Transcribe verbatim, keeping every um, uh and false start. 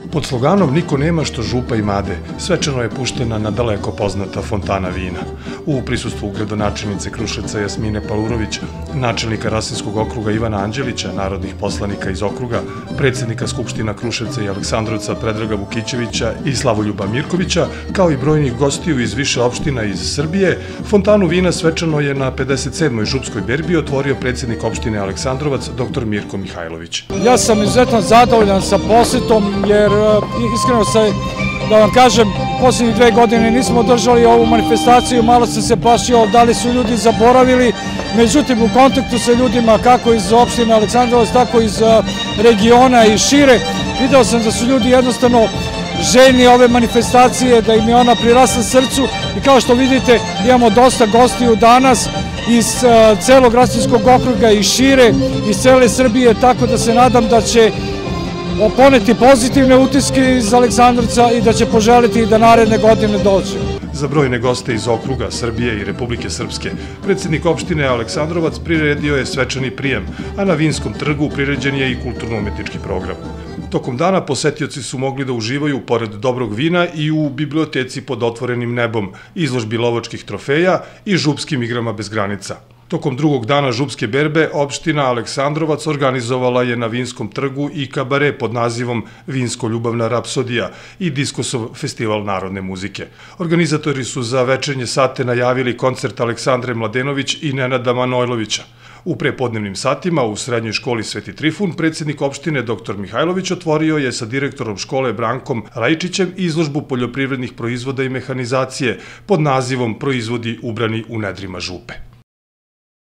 Pod sloganom "Niko nema što župa imade" svečano je puštena na daleko poznata fontana vina. U prisustvu gradonačelnice Kruševca Jasmine Palurović, načelnika Rasinskog okruga Ivana Anđelića, narodnih poslanika iz okruga, predsednika Skupština Kruševca i Aleksandrovca Predraga Vukićevića i Slavoljuba Mirkovića, kao i brojnih gostiju iz više opština iz Srbije, fontanu vina svečano je na pedeset sedmoj župskoj berbi otvorio predsednik opštine Aleksandrovac dr Mirko Mihajlović. Ja sam izuzetno zadovoljan sa posetom jer iskreno se, da vam kažem, posljednjih dve godine nismo održali ovu manifestaciju, malo sam se plašio da li su ljudi zaboravili, međutim u kontaktu sa ljudima kako iz opštine Aleksandrovac, tako iz regiona i šire, video sam da su ljudi jednostavno željni ove manifestacije, da im je ona prirasla srcu i kao što vidite imamo dosta gostiju danas iz celog Rasinskog okruga i šire, iz cele Srbije, tako da se nadam da će poneti pozitivne utiske iz Aleksandrovca i da će poželiti da naredne godine dođe. Za brojne goste iz okruga Srbije i Republike Srpske, predsednik opštine Aleksandrovac priredio je svečani prijem, a na Vinskom trgu priređen je i kulturno-umetnički program. Tokom dana posetioci su mogli da uživaju, pored dobrog vina, i u biblioteci pod otvorenim nebom, izložbi lovačkih trofeja i župskim igrama bez granica. Tokom drugog dana župske berbe, opština Aleksandrovac organizovala je na Vinskom trgu i kabare pod nazivom Vinsko-ljubavna rapsodija i Diskosov festival narodne muzike. Organizatori su za večernje sate najavili koncert Aleksandre Mladenović i Nenada Manojlovića. U prepodnevnim satima u srednjoj školi Sveti Trifun predsednik opštine dr Mihajlović otvorio je sa direktorom škole Brankom Rajčićem izložbu poljoprivrednih proizvoda i mehanizacije pod nazivom "Proizvodi ubrani u nedrima župe".